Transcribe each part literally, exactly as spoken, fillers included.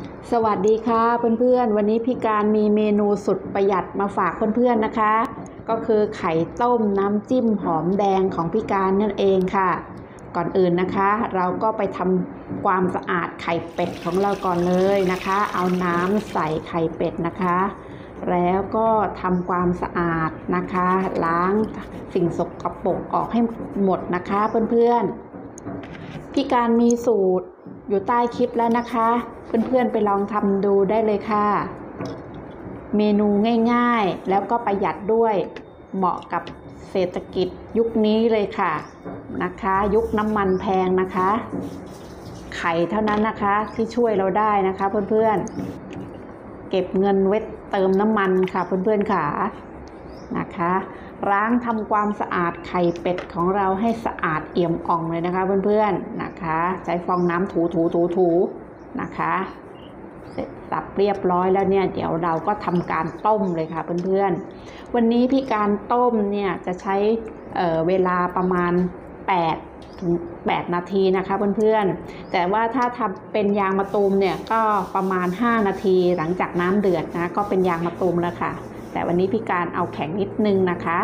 สวัสดีค่ะเพื่อนๆวันนี้พี่การมีเมนูสุดประหยัดมาฝากเพื่อนๆนะคะก็คือไข่ต้มน้ำจิ้มหอมแดงของพี่การนั่นเองค่ะก่อนอื่นนะคะเราก็ไปทำความสะอาดไข่เป็ดของเราก่อนเลยนะคะเอาน้ำใส่ไข่เป็ดนะคะแล้วก็ทำความสะอาดนะคะล้างสิ่งสกปรกออกให้หมดนะคะเพื่อนๆพี่การมีสูตรอยู่ใต้คลิปแล้วนะคะเพื่อนๆไปลองทำดูได้เลยค่ะเมนูง่ายๆแล้วก็ประหยัดด้วยเหมาะกับเศรษฐกิจยุคนี้เลยค่ะนะคะยุคน้ำมันแพงนะคะไข่เท่านั้นนะคะที่ช่วยเราได้นะคะเพื่อนๆเก็บเงินไว้เติมน้ำมันค่ะเพื่อนๆค่ะนะคะล้างทำความสะอาดไข่เป็ดของเราให้สะอาดเอี่ยมอ่องเลยนะคะเพื่อนๆนะคะใช้ฟองน้ำถูถูถูถูนะคะเสร็จสับเรียบร้อยแล้วเนี่ยเดี๋ยวเราก็ทำการต้มเลยค่ะเพื่อนๆวันนี้พี่การต้มเนี่ยจะใช้เอ่อเวลาประมาณแปดถึงแปดนาทีนะคะเพื่อนๆแต่ว่าถ้าทำเป็นยางมะตูมเนี่ยก็ประมาณห้านาทีหลังจากน้ำเดือดนะก็เป็นยางมะตูมแล้วค่ะแต่วันนี้พี่การเอาแข็งนิดนึงนะคะ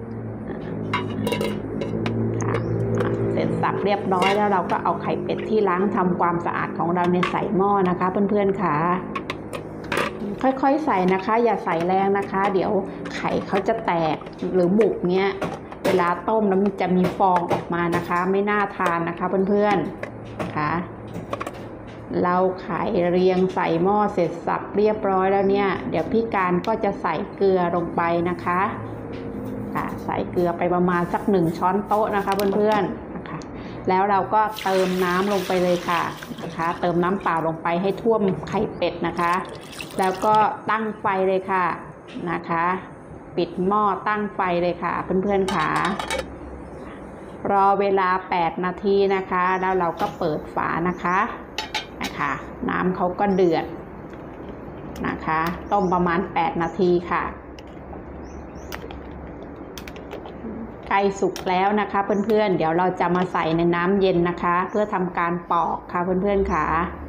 เสร็จสับเรียบร้อยแล้วเราก็เอาไข่เป็ดที่ล้างทำความสะอาดของเราเนี่ยใส่หม้อนะคะเพื่อนๆค่ะค่อยๆใส่นะคะอย่าใส่แรงนะคะเดี๋ยวไข่เขาจะแตกหรือบุกเนี้ยเวลาต้มแล้วมันจะมีฟองออกมานะคะไม่น่าทานนะคะเพื่อนๆนะคะเราไข่เรียงใส่หม้อเสร็จสับเรียบร้อยแล้วเนี่ยเดี๋ยวพี่การก็จะใส่เกลือลงไปนะคะใส่เกลือไปประมาณสักหนึ่งช้อนโต๊ะนะคะเพื่อนๆนะคะแล้วเราก็เติมน้ำลงไปเลยค่ะนะคะเติมน้ำเปล่าลงไปให้ท่วมไข่เป็ดนะคะแล้วก็ตั้งไฟเลยค่ะนะคะปิดหม้อตั้งไฟเลยค่ะเพื่อนๆค่ะรอเวลาแปดนาทีนะคะแล้วเราก็เปิดฝานะคะนะคะน้ำเขาก็เดือดนะคะต้มประมาณแปดนาทีค่ะไก่สุกแล้วนะคะเพื่อนๆเดี๋ยวเราจะมาใส่ในน้ำเย็นนะคะเพื่อทำการปอกค่ะเพื่อนๆค่ะ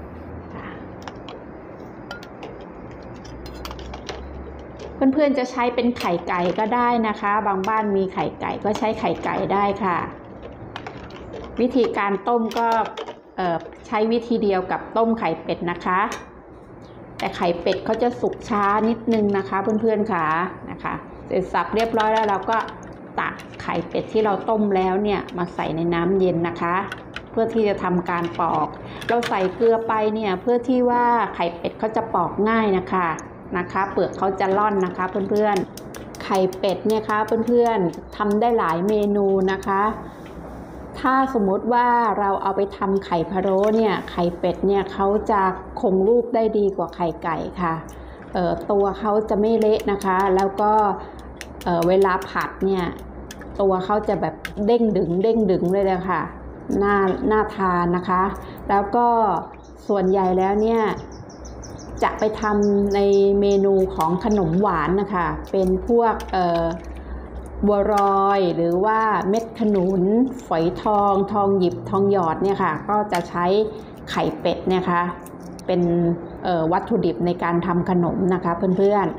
เพื่อนๆจะใช้เป็นไข่ไก่ก็ได้นะคะบางบ้านมีไข่ไก่ก็ใช้ไข่ไก่ได้ค่ะวิธีการต้มก็ใช้วิธีเดียวกับต้มไข่เป็ดนะคะแต่ไข่เป็ดเขาจะสุกช้านิดนึงนะคะเพื่อนๆค่ะนะคะเสร็จสับเรียบร้อยแล้วเราก็ตักไข่เป็ดที่เราต้มแล้วเนี่ยมาใส่ในน้ำเย็นนะคะเพื่อที่จะทำการปอกเราใส่เกลือไปเนี่ยเพื่อที่ว่าไข่เป็ดเขาจะปอกง่ายนะคะนะคะเปลือกเขาจะร่อนนะคะเพื่อนๆไข่เป็ดเนี่ยค่ะเพื่อนๆทำได้หลายเมนูนะคะถ้าสมมติว่าเราเอาไปทำไข่พะโล้เนี่ยไข่เป็ดเนี่ยเขาจะคงรูปได้ดีกว่าไข่ไก่ค่ะเอ่อตัวเขาจะไม่เละนะคะแล้วก็เอ่อเวลาผัดเนี่ยตัวเขาจะแบบเด้งดึงเด้งดึงเลยเลยค่ะน่าน่าทานนะคะแล้วก็ส่วนใหญ่แล้วเนี่ยจะไปทำในเมนูของขนมหวานนะคะเป็นพวกเอ่อบัวรอยหรือว่าเม็ดขนุนฝอยทองทองหยิบทองหยอดเนี่ยค่ะก็จะใช้ไข่เป็ดเนี่ยค่ะเป็นวัตถุดิบในการทำขนมนะคะเพื่อน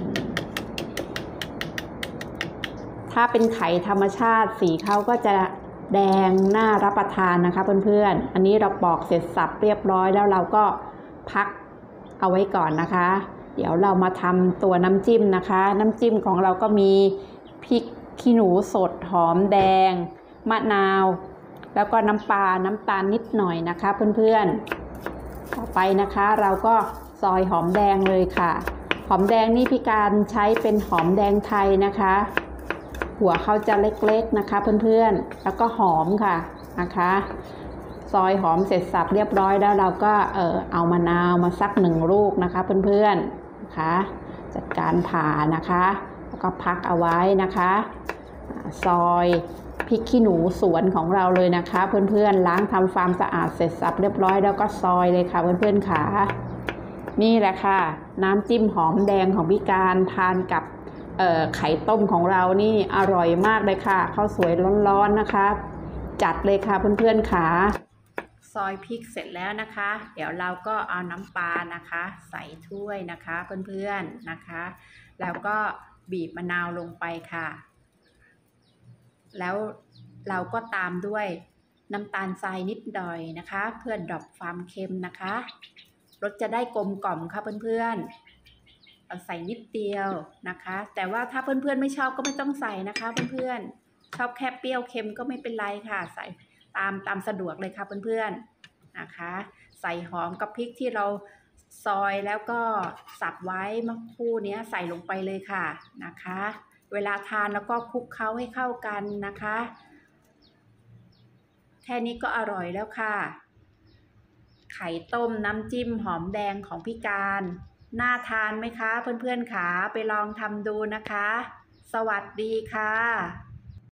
ๆถ้าเป็นไข่ธรรมชาติสีเขาก็จะแดงน่ารับประทานนะคะเพื่อนๆอันนี้เราปอกเสร็จสับเรียบร้อยแล้วเราก็พักเอาไว้ก่อนนะคะเดี๋ยวเรามาทำตัวน้ำจิ้มนะคะน้ำจิ้มของเราก็มีพริกขี้หนูสดหอมแดงมะนาวแล้วก็น้ำปลาน้ำตาลนิดหน่อยนะคะเพื่อนๆต่อไปนะคะเราก็ซอยหอมแดงเลยค่ะหอมแดงนี่พี่การใช้เป็นหอมแดงไทยนะคะหัวเขาจะเล็กๆนะคะเพื่อนๆแล้วก็หอมค่ะนะคะซอยหอมเสร็จสับเรียบร้อยแล้วเราก็เออเอามะนาวมาสักหนึ่งลูกนะคะเพื่อนๆนะคะจัดการผ่านะคะแล้วก็พักเอาไว้นะคะซอยพริกขี้หนูสวนของเราเลยนะคะเพื่อนๆล้างทำความสะอาดเสร็จสับเรียบร้อยแล้วก็ซอยเลยค่ะเพื่อนๆค่ะนี่แหละค่ะน้ำจิ้มหอมแดงของพี่การทานกับไข่ต้มของเรานี่อร่อยมากเลยค่ะข้าวสวยร้อนๆนะคะจัดเลยค่ะเพื่อนๆค่ะซอยพริกเสร็จแล้วนะคะ เดี๋ยวเราก็เอาน้ำปลานะคะ ใส่ถ้วยนะคะเพื่อนๆนะคะ แล้วก็บีบมะนาวลงไปค่ะ แล้วเราก็ตามด้วยน้ำตาลทรายนิดหน่อยนะคะ เพื่อดรอปความเค็มนะคะรสจะได้กลมกล่อมค่ะเพื่อนๆเราใส่นิดเดียวนะคะ แต่ว่าถ้าเพื่อนๆไม่ชอบก็ไม่ต้องใส่นะคะเพื่อนๆชอบแค่เปรี้ยวเค็มก็ไม่เป็นไรค่ะใส่ตามตามสะดวกเลยค่ะเพื่อนๆนะคะใส่หอมกับพริกที่เราซอยแล้วก็สับไว้เมื่อครู่นี้ใส่ลงไปเลยค่ะนะคะเวลาทานแล้วก็คลุกเคล้าให้เข้ากันนะคะแค่นี้ก็อร่อยแล้วค่ะไข่ต้มน้ำจิ้มหอมแดงของพี่การน่าทานไหมคะเพื่อนๆขาไปลองทำดูนะคะสวัสดีค่ะ